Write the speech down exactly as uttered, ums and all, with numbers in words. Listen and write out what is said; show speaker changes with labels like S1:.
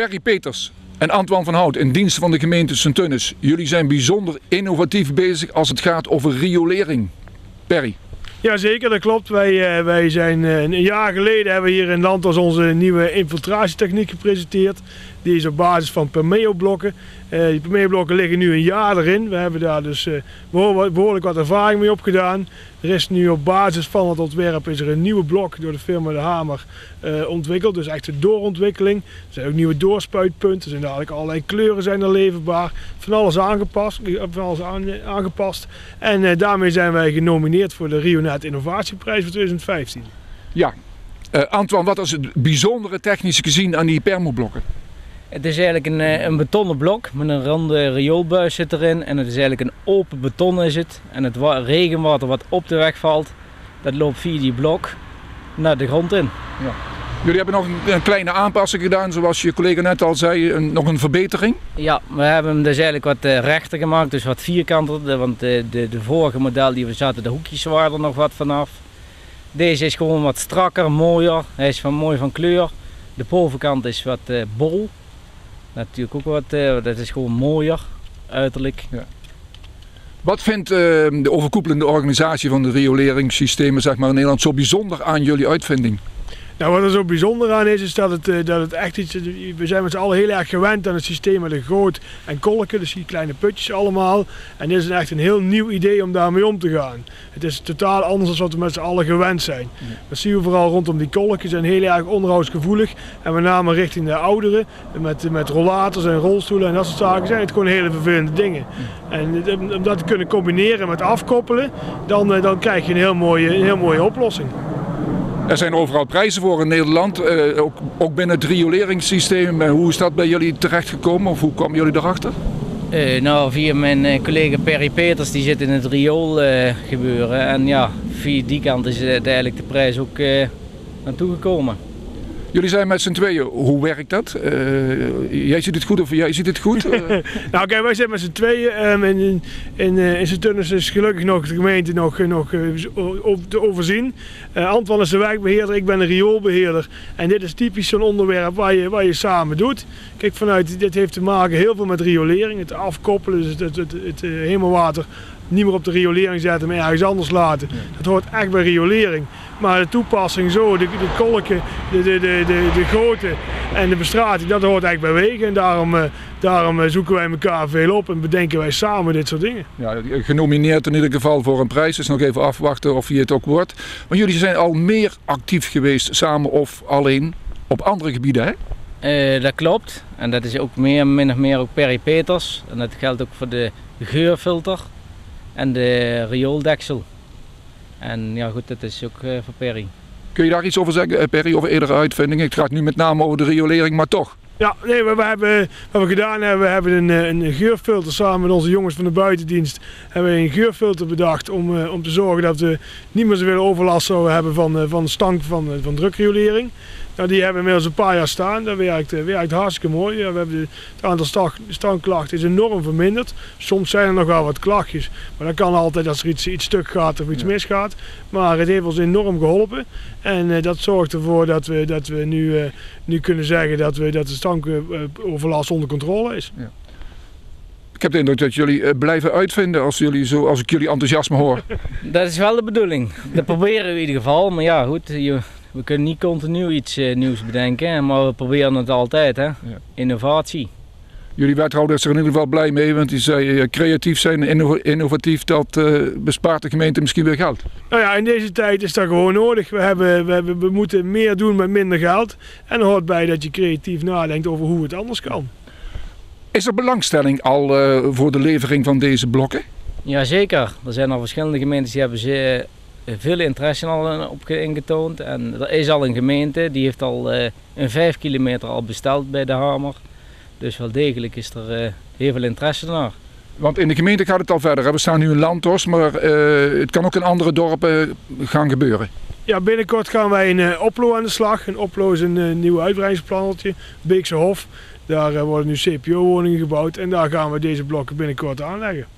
S1: Perry Peters en Antoine van Hout in dienst van de gemeente Sint-Tunis. Jullie zijn bijzonder innovatief bezig als het gaat over riolering. Perry.
S2: Jazeker, dat klopt. Wij, uh, wij zijn uh, een jaar geleden hebben we hier in Landros onze nieuwe infiltratietechniek gepresenteerd. Die is op basis van Permeo-blokken. Uh, die Permeo-blokken liggen nu een jaar erin. We hebben daar dus uh, behoorlijk wat ervaring mee opgedaan. Er is nu op basis van het ontwerp is er een nieuwe blok door de firma De Hamer uh, ontwikkeld. Dus echt een doorontwikkeling. Er zijn ook nieuwe doorspuitpunten. Er zijn dadelijk allerlei kleuren zijn er leverbaar. Van alles aangepast. Van alles aangepast. En uh, daarmee zijn wij genomineerd voor de Rionet Innovatieprijs voor twintig vijftien.
S1: Ja, uh, Antoine, wat is het bijzondere technisch gezien aan die Permo-blokken?
S3: Het is eigenlijk een, een betonnen blok met een ronde rioolbuis zit erin en het is eigenlijk een open beton is het. En het regenwater wat op de weg valt, dat loopt via die blok naar de grond in.
S1: Ja. Jullie hebben nog een, een kleine aanpassing gedaan, zoals je collega net al zei, een, nog een verbetering?
S3: Ja, we hebben hem dus eigenlijk wat uh, rechter gemaakt, dus wat vierkanter. Want de, de, de vorige model die we zaten, de hoekjes waren er nog wat vanaf. Deze is gewoon wat strakker, mooier, hij is van, mooi van kleur. De bovenkant is wat uh, bol. Natuurlijk ook wat, uh, dat is gewoon mooier, uiterlijk. Ja.
S1: Wat vindt uh, de overkoepelende organisatie van de rioleringssystemen zeg maar, in Nederland zo bijzonder aan jullie uitvinding?
S2: Nou, wat er zo bijzonder aan is, is dat het, uh, dat het echt iets is. We zijn met z'n allen heel erg gewend aan het systeem met een goot en kolken, dus die kleine putjes allemaal. En dit is echt een heel nieuw idee om daarmee om te gaan. Het is totaal anders dan wat we met z'n allen gewend zijn. Ja. Dat zien we vooral rondom die kolken, zijn heel erg onderhoudsgevoelig. En met name richting de ouderen, met, met rollators en rolstoelen en dat soort zaken, zijn het gewoon hele vervelende dingen. Ja. En om dat te kunnen combineren met afkoppelen, dan, dan krijg je een heel mooie, een heel mooie oplossing.
S1: Er zijn overal prijzen voor in Nederland, uh, ook, ook binnen het rioleringssysteem. Hoe is dat bij jullie terechtgekomen of hoe kwamen jullie erachter?
S3: Uh, nou, via mijn uh, collega Perry Peters, die zit in het riool uh, gebeuren. En ja, via die kant is uh, eigenlijk de prijs ook uh, naartoe gekomen.
S1: Jullie zijn met z'n tweeën, hoe werkt dat? Uh, jij ziet het goed of jij ziet het goed? Uh...
S2: nou kijk, wij zijn met z'n tweeën. Um, in in, uh, in Sint-Tunis is gelukkig nog de gemeente nog, nog uh, te overzien. Uh, Antoine is de wijkbeheerder, ik ben de rioolbeheerder. En dit is typisch zo'n onderwerp waar je, waar je samen doet. Kijk, vanuit, dit heeft te maken heel veel met riolering. Het afkoppelen, dus het, het, het, het uh, hemelwater niet meer op de riolering zetten, maar ergens anders laten. Ja. Dat hoort echt bij riolering. Maar de toepassing zo, de, de kolken, de, de, de, de, de goten en de bestrating, dat hoort eigenlijk bij wegen. En daarom, uh, daarom uh, zoeken wij elkaar veel op en bedenken wij samen dit soort dingen.
S1: Ja, genomineerd in ieder geval voor een prijs, dus nog even afwachten of je het ook wordt. Maar jullie zijn al meer actief geweest, samen of alleen, op andere gebieden, hè?
S3: Uh, dat klopt. En dat is ook meer, min of meer ook Perry Peters. En dat geldt ook voor de geurfilter en de riooldeksel. En ja goed, dat is ook uh, voor Perry.
S1: Kun je daar iets over zeggen, Perry, over eerdere uitvindingen? Het gaat nu met name over de riolering, maar toch.
S2: Ja, nee, we, we hebben, wat we gedaan hebben, we hebben een, een geurfilter samen met onze jongens van de buitendienst. Hebben we een geurfilter bedacht om, uh, om te zorgen dat we niet meer zoveel overlast zouden hebben van, uh, van stank van, uh, van drukriolering. Nou, die hebben we inmiddels een paar jaar staan. Dat werkt, uh, werkt hartstikke mooi. Ja, we hebben de, het aantal stankklachten is enorm verminderd. Soms zijn er nog wel wat klachtjes. Maar dat kan altijd als er iets, iets stuk gaat of iets ja. misgaat. Maar het heeft ons enorm geholpen. En uh, dat zorgt ervoor dat we, dat we nu, uh, nu kunnen zeggen dat, we, dat de stankoverlast onder controle is. Ja.
S1: Ik heb de indruk dat jullie uh, blijven uitvinden als, jullie zo, als ik jullie enthousiasme hoor.
S3: Dat is wel de bedoeling. Dat proberen we in ieder geval. Maar ja, goed. Je, we kunnen niet continu iets uh, nieuws bedenken, maar we proberen het altijd, hè? Ja. Innovatie.
S1: Jullie wethouder is er in ieder geval blij mee, want die zei uh, creatief zijn en innovatief, dat uh, bespaart de gemeente misschien weer geld.
S2: Nou ja, in deze tijd is dat gewoon nodig. We, hebben, we, hebben, we moeten meer doen met minder geld. En er hoort bij dat je creatief nadenkt over hoe het anders kan.
S1: Is er belangstelling al uh, voor de levering van deze blokken?
S3: Jazeker. Er zijn al verschillende gemeentes die hebben ze veel interesse al op ingetoond. En er is al een gemeente die heeft al uh, een vijf kilometer al besteld bij De Hamer. Dus wel degelijk is er uh, heel veel interesse naar.
S1: Want in de gemeente gaat het al verder. We staan nu in Landros, maar uh, het kan ook in andere dorpen gaan gebeuren. Ja,
S2: binnenkort gaan wij in uh, Oplo aan de slag. En Oplo is een uh, nieuw uitbreidingsplannetje, Beekse Hof. Daar uh, worden nu C P O-woningen gebouwd en daar gaan we deze blokken binnenkort aanleggen.